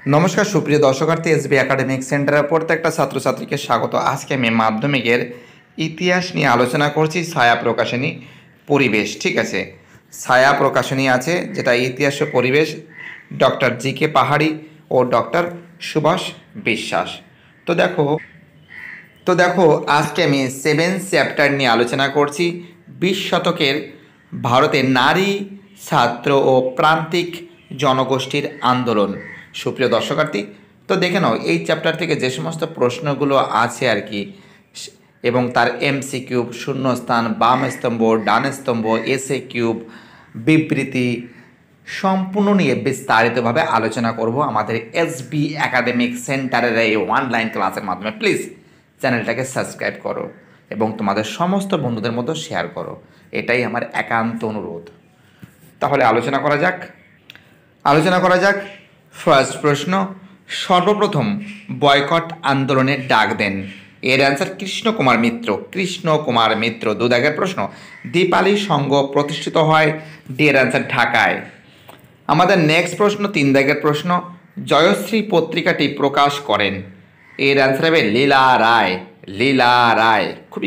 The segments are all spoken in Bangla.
নমস্কার সুপ্রিয় দর্শকার্থী, এসবি একাডেমিক সেন্টারের প্রত্যেকটা ছাত্রছাত্রীকে স্বাগত। আজকে আমি মাধ্যমিকের ইতিহাস নিয়ে আলোচনা করছি। ছায়া প্রকাশনী পরিবেশ, ঠিক আছে। ছায়া প্রকাশনী আছে, যেটা ইতিহাস ও পরিবেশ, ডক্টর জি.কে. পাহাড়ি ও ডক্টর সুভাষ বিশ্বাস। তো দেখো আজকে আমি 7th চ্যাপ্টার নিয়ে আলোচনা করছি, 20 শতকের ভারতের নারী, ছাত্র ও প্রান্তিক জনগোষ্ঠীর আন্দোলন। সুপ্রিয় দর্শকার্থী, তো দেখে নাও এই চ্যাপ্টার থেকে যে সমস্ত প্রশ্নগুলো আছে আর কি, এবং তার এমসি কিউব, শূন্যস্থান, বাম স্তম্ভ, ডান স্তম্ভ, এসএ কিউব, বিবৃতি সম্পূর্ণ নিয়ে বিস্তারিতভাবে আলোচনা করব আমাদের এসবি একাডেমিক সেন্টারের এই অনলাইন ক্লাসের মাধ্যমে। প্লিজ চ্যানেলটাকে সাবস্ক্রাইব করো এবং তোমাদের সমস্ত বন্ধুদের মধ্যে শেয়ার করো, এটাই আমার একান্ত অনুরোধ। তাহলে আলোচনা করা যাক। ফার্স্ট প্রশ্ন, সর্বপ্রথম বয়কট আন্দোলনের ডাক দেন? এর অ্যান্সার কৃষ্ণ কুমার মিত্র। 2 দাগের প্রশ্ন, দীপালি সংঘ প্রতিষ্ঠিত হয়? ডি এর অ্যান্সার ঢাকায়। আমাদের নেক্সট প্রশ্ন 3 দাগের প্রশ্ন, জয়শ্রী পত্রিকাটি প্রকাশ করেন? এর অ্যান্সার হবে লীলা রায়। খুবই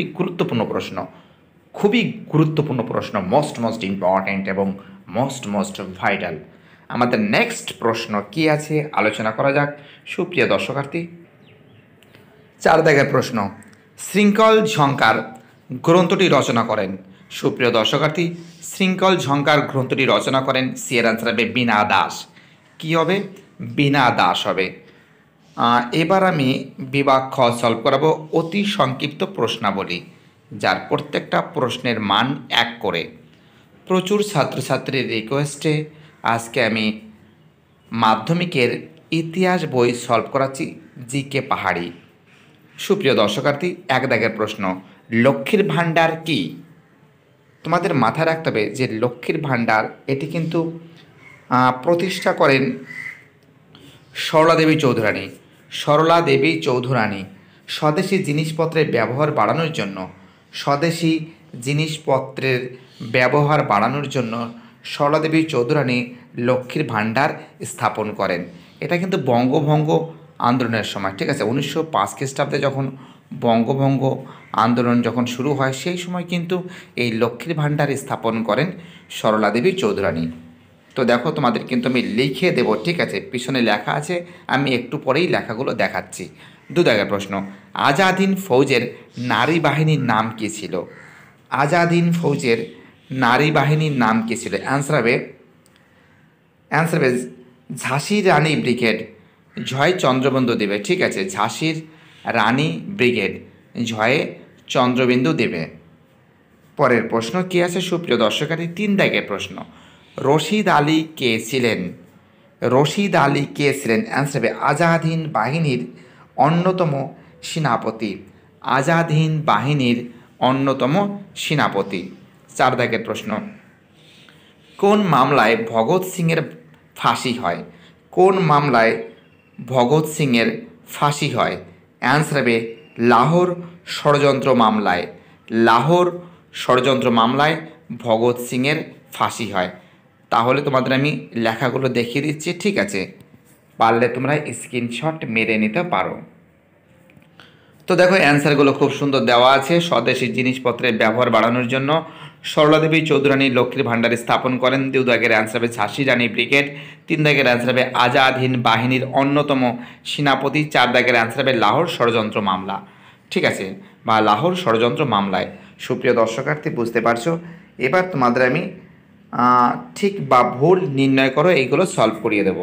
গুরুত্বপূর্ণ প্রশ্ন, মোস্ট ইম্পর্ট্যান্ট এবং মোস্ট ভাইটাল। আমাদের নেক্সট প্রশ্ন কি আছে আলোচনা করা যাক সুপ্রিয় দর্শকার্থী। 4 দাগের প্রশ্ন, শৃঙ্খল ঝঙ্কার গ্রন্থটি রচনা করেন? সুপ্রিয় দর্শকার্থী, শৃঙ্খল ঝঙ্কার গ্রন্থটি রচনা করেন, সি এর অ্যান্সার হবে বীণা দাস। কী হবে? বীণা দাস হবে। এবার আমি বিভাগ খ সলভ করাবো অতি সংক্ষিপ্ত প্রশ্নাবলী, যার প্রত্যেকটা প্রশ্নের মান 1 করে। প্রচুর ছাত্রছাত্রীর রিকোয়েস্টে আজকে আমি মাধ্যমিকের ইতিহাস বই সলভ করাচ্ছি, জি.কে. পাহাড়ি। সুপ্রিয় দর্শকার্থী, 1 দাগের প্রশ্ন, লক্ষ্মীর ভাণ্ডার কি? তোমাদের মাথায় রাখতে হবে যে লক্ষ্মীর ভাণ্ডার এটি কিন্তু প্রতিষ্ঠা করেন সরলা দেবী চৌধুরানী। স্বদেশি জিনিসপত্রের ব্যবহার বাড়ানোর জন্য সরলা দেবী চৌধুরানী লক্ষ্মীর ভাণ্ডার স্থাপন করেন। এটা কিন্তু বঙ্গভঙ্গ আন্দোলনের সময়, ঠিক আছে। 1905 খ্রিস্টাব্দে যখন বঙ্গভঙ্গ আন্দোলন যখন শুরু হয়, সেই সময় কিন্তু এই লক্ষ্মীর ভাণ্ডার স্থাপন করেন সরলা দেবী চৌধুরানী। তো দেখো, তোমাদের কিন্তু আমি লিখে দেবো, ঠিক আছে, পিছনে লেখা আছে, আমি একটু পরেই লেখাগুলো দেখাচ্ছি। 2 দাগের প্রশ্ন, আজাদ হিন্দ ফৌজের নারী বাহিনীর নাম কী ছিল? অ্যান্সার হবে ঝাঁসির রানী ব্রিগেড, ঝয় চন্দ্রবিন্দু দেবে, ঠিক আছে। ঝাঁসির রানী ব্রিগেড, ঝয়ে চন্দ্রবিন্দু দেবে। পরের প্রশ্ন কি আছে সুপ্রিয় দর্শকারী? 3 দাগের প্রশ্ন, রশিদ আলী কে ছিলেন? অ্যান্সার হবে আজাদ হিন্দ বাহিনীর অন্যতম সেনাপতি। 4 দাগের প্রশ্ন, কোন মামলায় ভগৎ সিংয়ের ফাঁসি হয়? অ্যান্সার হবে লাহোর ষড়যন্ত্র মামলায় ভগৎ সিংয়ের ফাঁসি হয়। তাহলে তোমাদের আমি লেখাগুলো দেখিয়ে দিচ্ছি, ঠিক আছে, পারলে তোমরা স্ক্রিনশট মেরে নিতে পারো। তো দেখো, অ্যান্সারগুলো খুব সুন্দর দেওয়া আছে। স্বদেশি জিনিসপত্রের ব্যবহার বাড়ানোর জন্য সরলা দেবী চৌধুরানী লক্ষ্মীর ভাণ্ডার স্থাপন করেন। 2 দাগের অ্যান্সার হবে ঝাঁসি রানী ব্রিগেড। 3 দাগের অ্যান্সার হবে আজাদ হিন্দ বাহিনীর অন্যতম সেনাপতি। 4 দাগের অ্যান্সার হবে লাহোর ষড়যন্ত্র মামলা, ঠিক আছে, বা লাহোর ষড়যন্ত্র মামলায়। সুপ্রিয় দর্শকার্থী, বুঝতে পারছো? এবার তোমাদের আমি ঠিক বা ভুল নির্ণয় করো, এইগুলো সলভ করিয়ে দেবো।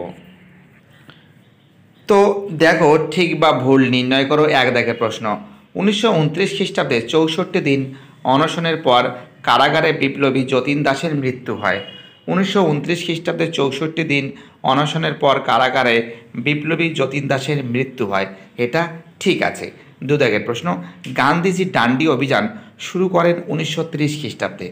তো দেখো, ঠিক বা ভুল নির্ণয় করো। 1 দাগের প্রশ্ন, 1929 খ্রিস্টাব্দে 64 দিন অনশনের পর কারাগারে বিপ্লবী যতীন দাসের মৃত্যু হয়। 1929 খ্রিস্টাব্দে 64 দিন অনশনের পর কারাগারে বিপ্লবী যতীন দাসের মৃত্যু হয়, এটা ঠিক আছে। 2 দাগের প্রশ্ন, গান্ধীজি ডান্ডি অভিযান শুরু করেন 1930 খ্রিস্টাব্দে।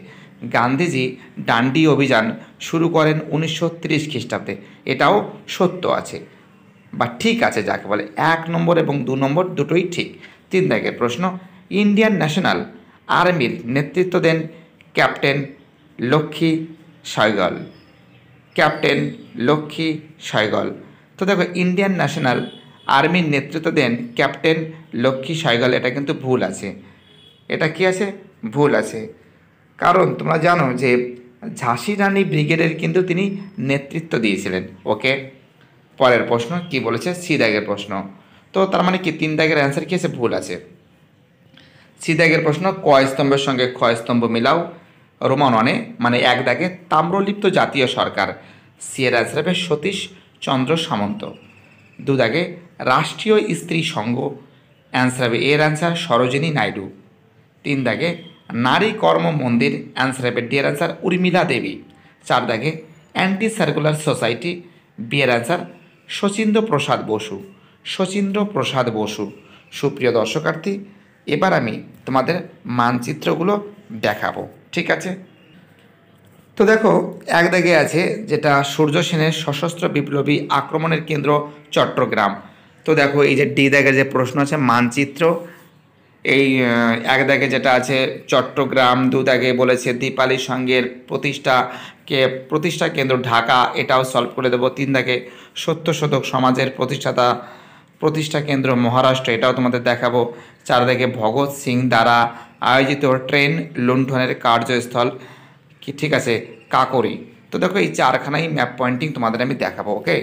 এটাও সত্য আছে বা ঠিক আছে, যাকে বলে 1 নম্বর এবং 2 নম্বর দুটোই ঠিক। 3 দাগের প্রশ্ন, ইন্ডিয়ান ন্যাশনাল আর্মির নেতৃত্ব দেন ক্যাপ্টেন লক্ষ্মী সহগল। তো দেখো ইন্ডিয়ান ন্যাশনাল আর্মির নেতৃত্ব দেন ক্যাপ্টেন লক্ষ্মী সহগল, এটা কিন্তু ভুল আছে। এটা কি আছে? ভুল আছে। কারণ তোমরা জানো যে ঝাঁসি রানী ব্রিগেডের কিন্তু তিনি নেতৃত্ব দিয়েছিলেন। ওকে, পরের প্রশ্ন কি বলেছে? সি দাগের প্রশ্ন। তো তার মানে কি 3 দাগের অ্যান্সার কি আছে? ভুল আছে। সি দাগের প্রশ্ন, ক স্তম্ভের সঙ্গে খ স্তম্ভ মিলাও। রোমান 1 মানে 1 দাগে তাম্রলিপ্ত জাতীয় সরকার, সি এর অ্যান্সার হবে সতীশ চন্দ্র সামন্ত। 2 দাগে রাষ্ট্রীয় স্ত্রী সংঘ, অ্যান্সার হবে এর অ্যান্সার সরোজিনী নাইডু। 3 দাগে নারী কর্ম মন্দির, অ্যান্সার হবে ডি এর অ্যান্সার উর্মিলা দেবী। 4 দাগে অ্যান্টি সার্কুলার সোসাইটি, বি এর অ্যান্সার শচীন্দ্র প্রসাদ বসু। শচীন্দ্র প্রসাদ বসু। সুপ্রিয় দর্শকার্থী, এবার আমি তোমাদের মানচিত্রগুলো দেখাবো, ঠিক আছে? তো দেখো 1 দাগে আছে যেটা সূর্য সেনের সশস্ত্র বিপ্লবী আক্রমণের কেন্দ্র চট্টগ্রাম। তো দেখো এই যে ডি দাগের যে প্রশ্ন আছে মানচিত্র, এই 1 দাগে যেটা আছে চট্টগ্রাম, 2 দাগে বলেছে দীপালি সংঘের প্রতিষ্ঠা কেন্দ্র ঢাকা, এটাও সলভ করে দেবো। 3 দাগে সত্যশোধক সমাজের প্রতিষ্ঠা কেন্দ্র মহারাষ্ট্র, এটাও তোমাদের দেখাবো। 4 দাগে ভগৎ সিং দ্বারা আয়োজিত ট্রেন লুণ্ঠনের কার্যস্থল কি, ঠিক আছে, কাকরি। তো দেখো এই 4খানাই ম্যাপ পয়েন্টিং তোমাদের আমি দেখাবো। ওকে,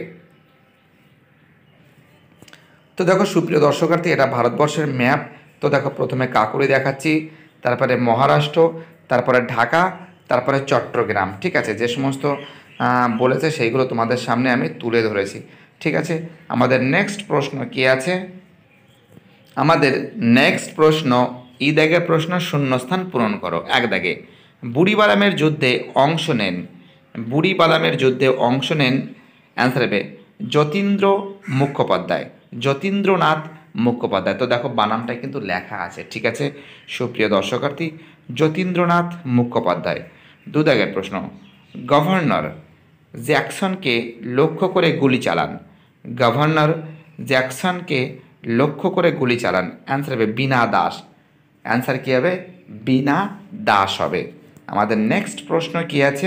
তো দেখো সুপ্রিয় দর্শকার্থী, এটা ভারতবর্ষের ম্যাপ। তো দেখো প্রথমে কাকুরি দেখাচ্ছি, তারপরে মহারাষ্ট্র, তারপরে ঢাকা, তারপরে চট্টগ্রাম, ঠিক আছে? যে সমস্ত বলেছে সেইগুলো তোমাদের সামনে আমি তুলে ধরেছি, ঠিক আছে? আমাদের নেক্সট প্রশ্ন কি আছে? আমাদের নেক্সট প্রশ্ন, ই দাগের প্রশ্ন, শূন্যস্থান পূরণ করো। 1 দাগে বুড়িবালামের যুদ্ধে অংশ নেন, বুড়িবালামের যুদ্ধে অংশ নেন, অ্যান্সার হবে যতীন্দ্র মুখোপাধ্যায়, যতীন্দ্রনাথ মুখোপাধ্যায়। তো দেখো বানামটা কিন্তু লেখা আছে, ঠিক আছে সুপ্রিয় দর্শকার্থী? যতীন্দ্রনাথ মুখোপাধ্যায়। 2 দাগের প্রশ্ন, গভর্নর জ্যাকসনকে লক্ষ্য করে গুলি চালান, গভর্নর জ্যাকসনকে লক্ষ্য করে গুলি চালান, অ্যান্সার হবে বীণা দাস। অ্যান্সার কী হবে? বীণা দাস হবে। আমাদের নেক্সট প্রশ্ন কি আছে?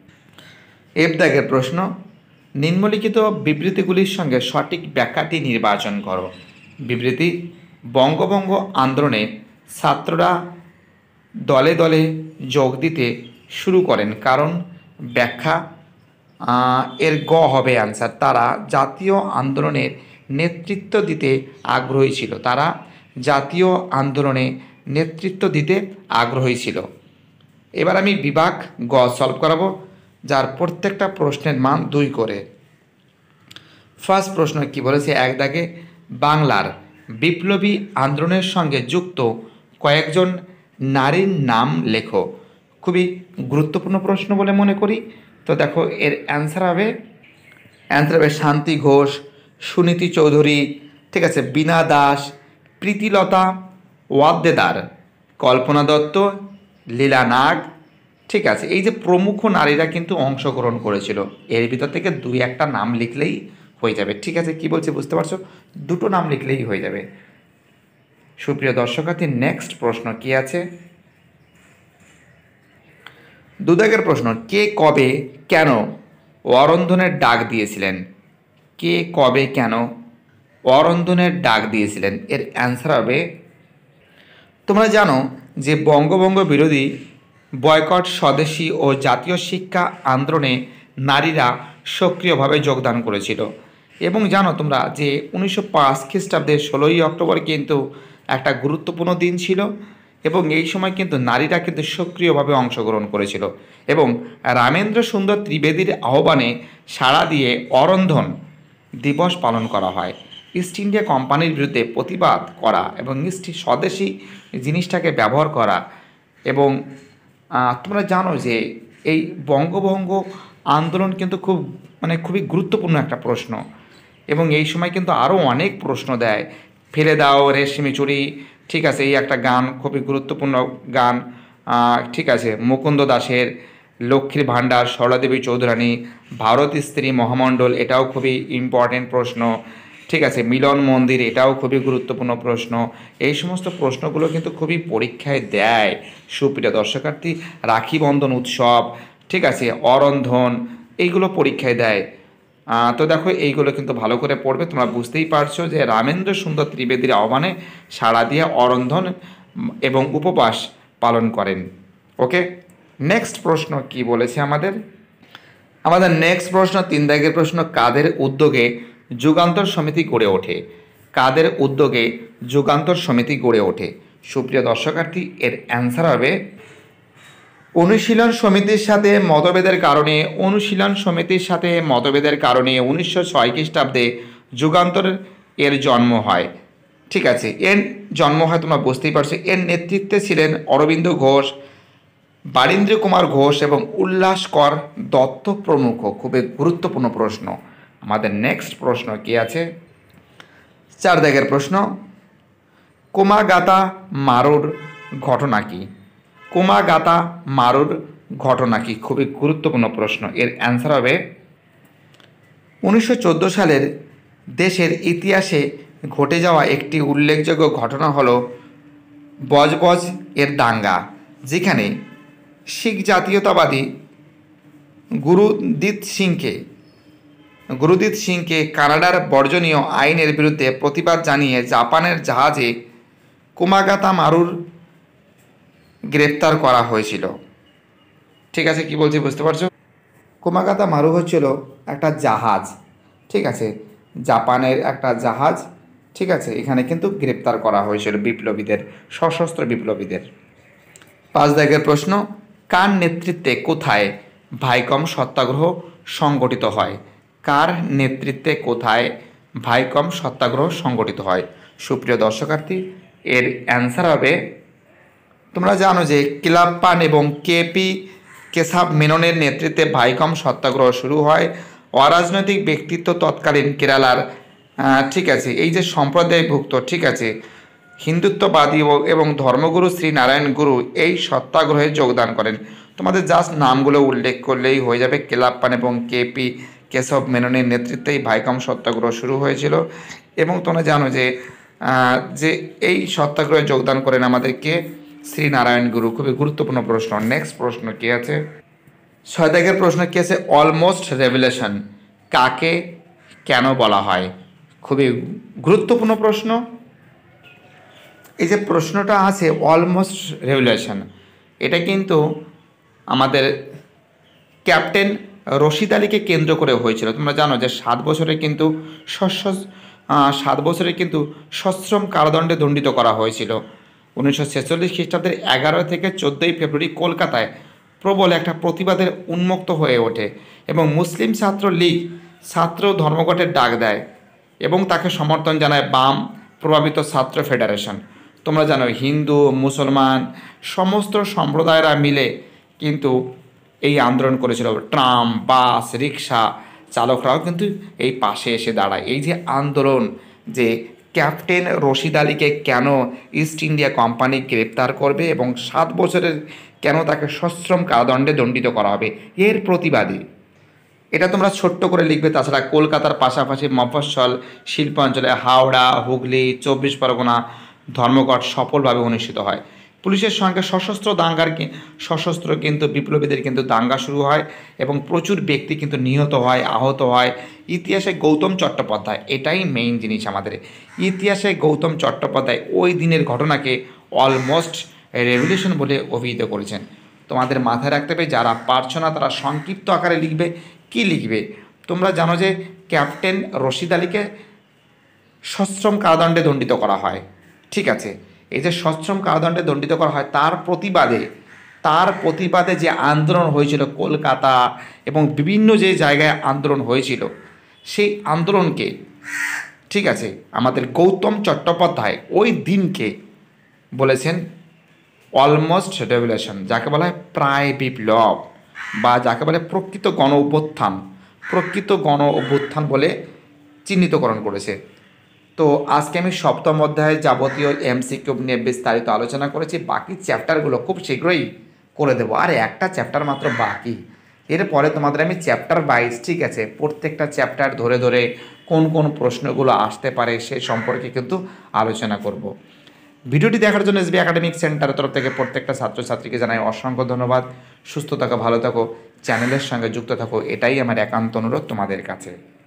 এফ দাগের প্রশ্ন, নিম্নলিখিত বিবৃতিগুলির সঙ্গে সঠিক ব্যাখ্যাটি নির্বাচন করো। বিবৃতি, বঙ্গভঙ্গ আন্দোলনে ছাত্ররা দলে দলে যোগ দিতে শুরু করেন কারণ, ব্যাখ্যা এর গ হবে অ্যান্সার, তারা জাতীয় আন্দোলনের নেতৃত্ব দিতে আগ্রহী ছিল, তারা জাতীয় আন্দোলনে নেতৃত্ব দিতে আগ্রহী ছিল। এবার আমি বিভাগ গ সলভ করাবো, যার প্রত্যেকটা প্রশ্নের মান 2 করে। ফার্স্ট প্রশ্ন কি বলেছে? 1 দাগে বাংলার বিপ্লবী আন্দোলনের সঙ্গে যুক্ত কয়েকজন নারীর নাম লেখো। খুবই গুরুত্বপূর্ণ প্রশ্ন বলে মনে করি। তো দেখো এর অ্যান্সার হবে শান্তি ঘোষ, সুনীতি চৌধুরী, ঠিক আছে, বীণা দাস, প্রীতিলতা ওয়াদ্দেদার, কল্পনা দত্ত, লীলা নাগ, ঠিক আছে? এই যে প্রমুখ নারীরা কিন্তু অংশগ্রহণ করেছিল, এর ভিতর থেকে 2-1টা নাম লিখলেই হয়ে যাবে, ঠিক আছে? কি বলছে বুঝতে পারছো? 2টো নাম লিখলেই হয়ে যাবে। সুপ্রিয় দর্শকার্থী, নেক্সট প্রশ্ন কি আছে? 2 দাগের প্রশ্ন, কে কবে কেন অরন্ধনের ডাক দিয়েছিলেন? কে কবে কেন অরন্ধনের ডাক দিয়েছিলেন? এর অ্যান্সার হবে, তোমরা জানো যে বঙ্গভঙ্গ বিরোধী বয়কট, স্বদেশী ও জাতীয় শিক্ষা আন্দোলনে নারীরা সক্রিয়ভাবে যোগদান করেছিল। এবং জানো তোমরা যে 1905 খ্রিস্টাব্দের 16ই অক্টোবর কিন্তু একটা গুরুত্বপূর্ণ দিন ছিল, এবং এই সময় কিন্তু নারীরা কিন্তু সক্রিয়ভাবে অংশগ্রহণ করেছিল। এবং রামেন্দ্র সুন্দর ত্রিবেদীর আহ্বানে সাড়া দিয়ে অরন্ধন দিবস পালন করা হয়। ইস্ট ইন্ডিয়া কোম্পানির বিরুদ্ধে প্রতিবাদ করা এবং স্বদেশী জিনিসটাকে ব্যবহার করা। এবং তোমরা জানো যে এই বঙ্গভঙ্গ আন্দোলন কিন্তু খুবই গুরুত্বপূর্ণ একটা প্রশ্ন, এবং এই সময় কিন্তু আরও অনেক প্রশ্ন দেয়। ফেলে দাও রেশমি চুড়ি, ঠিক আছে, এই একটা গান খুবই গুরুত্বপূর্ণ গান, ঠিক আছে, মুকুন্দ দাসের লক্ষ্মীর ভাণ্ডার, সরলাদেবী চৌধুরানী, ভারত স্ত্রী মহামণ্ডল, এটাও খুবই ইম্পর্টেন্ট প্রশ্ন, ঠিক আছে, মিলন মন্দির, এটাও খুবই গুরুত্বপূর্ণ প্রশ্ন। এই সমস্ত প্রশ্নগুলো কিন্তু খুবই পরীক্ষায় দেয় সুপ্রিয় দর্শকার্থী। রাখি বন্ধন উৎসব, ঠিক আছে, অরন্ধন, এইগুলো পরীক্ষায় দেয়। তো দেখো এইগুলো কিন্তু ভালো করে পড়বে। তোমরা বুঝতেই পারছো যে রামেন্দ্র সুন্দর ত্রিবেদীর আহ্বানে সাড়া দিয়ে অরন্ধন এবং উপবাস পালন করেন। ওকে, নেক্সট প্রশ্ন কি বলেছে আমাদের? আমাদের নেক্সট প্রশ্ন 3 দাগের প্রশ্ন, কাদের উদ্যোগে যুগান্তর সমিতি গড়ে ওঠে? কাদের উদ্যোগে যুগান্তর সমিতি গড়ে ওঠে? সুপ্রিয় দর্শকার্থী, এর অ্যান্সার হবে অনুশীলন সমিতির সাথে মতভেদের কারণে 1906 খ্রিস্টাব্দে যুগান্তর এর জন্ম হয়। ঠিক আছে, এর জন্ম হয়, তোমরা বুঝতেই পারছো। এর নেতৃত্বে ছিলেন অরবিন্দ ঘোষ, বারীন্দ্র কুমার ঘোষ এবং উল্লাসকর দত্ত প্রমুখ। খুবই গুরুত্বপূর্ণ প্রশ্ন। আমাদের নেক্সট প্রশ্ন কি আছে? 4 দাগের প্রশ্ন, কোমাগাতা মারুর ঘটনা কি? কোমাগাতা মারুর ঘটনা কি? খুবই গুরুত্বপূর্ণ প্রশ্ন। এর অ্যান্সার হবে 1914 সালের দেশের ইতিহাসে ঘটে যাওয়া একটি উল্লেখযোগ্য ঘটনা হলো বজবজ এর দাঙ্গা, যেখানে শিখ জাতীয়তাবাদী গুরুদিত সিংকে কানাডার বর্জনীয় আইনের বিরুদ্ধে প্রতিবাদ জানিয়ে জাপানের জাহাজে কোমাগাতা মারুর গ্রেপ্তার করা হয়েছিল। ঠিক আছে, কি বলছি বুঝতে পারছো? কোমাগাতা মারু হচ্ছিল একটা জাহাজ, ঠিক আছে, জাপানের একটা জাহাজ, ঠিক আছে, এখানে কিন্তু গ্রেপ্তার করা হয়েছিল বিপ্লবীদের, সশস্ত্র বিপ্লবীদের। 5 দাগের প্রশ্ন, কার নেতৃত্বে কোথায় ভাইকম সত্যাগ্রহ সংগঠিত হয়? কার নেতৃত্বে কোথায় ভাইকম সত্যাগ্রহ সংগঠিত হয়? সুপ্রিয় দর্শকার্থী, এর অ্যান্সার হবে, তোমরা জানো যে কিলাপ্পান এবং কেপি কেশব মেননের নেতৃত্বে ভাইকম সত্যাগ্রহ শুরু হয়। অরাজনৈতিক ব্যক্তিত্ব তৎকালীন কেরালার, ঠিক আছে, এই যে সম্প্রদায়ভুক্ত, ঠিক আছে, হিন্দুত্ববাদী এবং ধর্মগুরু শ্রী নারায়ণ গুরু এই সত্যাগ্রহে যোগদান করেন। তোমাদের জাস্ট নামগুলো উল্লেখ করলেই হয়ে যাবে। কেলাপ্পান এবং কেপি কেশব মেননের নেতৃত্বেই ভাইকম সত্যাগ্রহ শুরু হয়েছিল। এবং তোমরা জানো যে এই সত্যাগ্রহে যোগদান করেন আমাদেরকে শ্রী নারায়ণ গুরু। খুবই গুরুত্বপূর্ণ প্রশ্ন। নেক্সট প্রশ্ন কি আছে? 6 দাগের প্রশ্ন কি আছে? অলমোস্ট রেভলিউশন কাকে কেন বলা হয়? খুবই গুরুত্বপূর্ণ প্রশ্ন। এই যে প্রশ্নটা আছে অলমোস্ট রেভলিউশন, এটা কিন্তু আমাদের ক্যাপ্টেন রশিদ আলীকে কেন্দ্র করে হয়েছিল। তোমরা জানো যে 7 বছরে কিন্তু 7 বছরে কিন্তু সশ্রম কারাদণ্ডে দণ্ডিত করা হয়েছিল। 1946 খ্রিস্টাব্দের 11 থেকে 14 ফেব্রুয়ারি কলকাতায় প্রবল একটা প্রতিবাদের উন্মুক্ত হয়ে ওঠে এবং মুসলিম ছাত্র লীগ ছাত্র ধর্মঘটের ডাক দেয় এবং তাকে সমর্থন জানায় বাম প্রভাবিত ছাত্র ফেডারেশন। তোমরা জানো হিন্দু মুসলমান সমস্ত সম্প্রদায়েরা মিলে কিন্তু এই আন্দোলন করেছিল। ট্রাম, বাস, রিক্সা চালকরাও কিন্তু এই পাশে এসে দাঁড়ায়। এই যে আন্দোলন, যে ক্যাপ্টেন রশিদ আলীকে কেন ইস্ট ইন্ডিয়া কোম্পানি গ্রেপ্তার করবে এবং 7 বছরের কেন তাকে সশ্রম কারাদণ্ডে দণ্ডিত করা হবে, এর প্রতিবাদী। এটা তোমরা ছোট্ট করে লিখবে। তাছাড়া কলকাতার পাশাপাশি মফস্বল শিল্পাঞ্চলে হাওড়া, হুগলি, 24 পরগনা ধর্মঘট সফলভাবে অনুষ্ঠিত হয়। পুলিশের সঙ্গে সশস্ত্র কিন্তু বিপ্লবীদের কিন্তু দাঙ্গা শুরু হয় এবং প্রচুর ব্যক্তি কিন্তু নিহত হয়, আহত হয়। ইতিহাসে গৌতম চট্টোপাধ্যায়, এটাই মেইন জিনিস আমাদের, ইতিহাসে গৌতম চট্টোপাধ্যায় ওই দিনের ঘটনাকে অলমোস্ট রেভলিউশন বলে অভিহিত করেছেন। তোমাদের মাথায় রাখতে হবে, যারা পারছো না তারা সংক্ষিপ্ত আকারে লিখবে। কি লিখবে? তোমরা জানো যে ক্যাপ্টেন রশিদ আলীকে সশ্রম কারাদণ্ডে দণ্ডিত করা হয়, ঠিক আছে। এই যে সশ্রম কারাদণ্ডে দণ্ডিত করা হয় তার প্রতিবাদে যে আন্দোলন হয়েছিল কলকাতা এবং বিভিন্ন যে জায়গায় আন্দোলন হয়েছিল, সেই আন্দোলনকে, ঠিক আছে, আমাদের গৌতম চট্টোপাধ্যায় ওই দিনকে বলেছেন অলমোস্ট রেভলিউশন, যাকে বলা হয় প্রায় বিপ্লব বা যাকে বলে প্রকৃত গণ অভ্যুত্থান বলে চিহ্নিতকরণ করেছে। তো আজকে আমি 7ম অধ্যায়ে যাবতীয় এমসিকিউ নিয়ে বিস্তারিত আলোচনা করেছি। বাকি চ্যাপ্টারগুলো খুব শীঘ্রই করে দেবো, আর একটা চ্যাপ্টার মাত্র বাকি। এরপরে তোমাদের আমি চ্যাপ্টার 22, ঠিক আছে, প্রত্যেকটা চ্যাপ্টার ধরে ধরে কোন কোন প্রশ্নগুলো আসতে পারে সে সম্পর্কে কিন্তু আলোচনা করব। ভিডিওটি দেখার জন্য এসবি একাডেমিক সেন্টারের তরফ থেকে প্রত্যেকটা ছাত্রছাত্রীকে জানাই অসংখ্য ধন্যবাদ। সুস্থ থাকো, ভালো থাকো, চ্যানেলের সঙ্গে যুক্ত থাকো, এটাই আমার একান্ত অনুরোধ তোমাদের কাছে।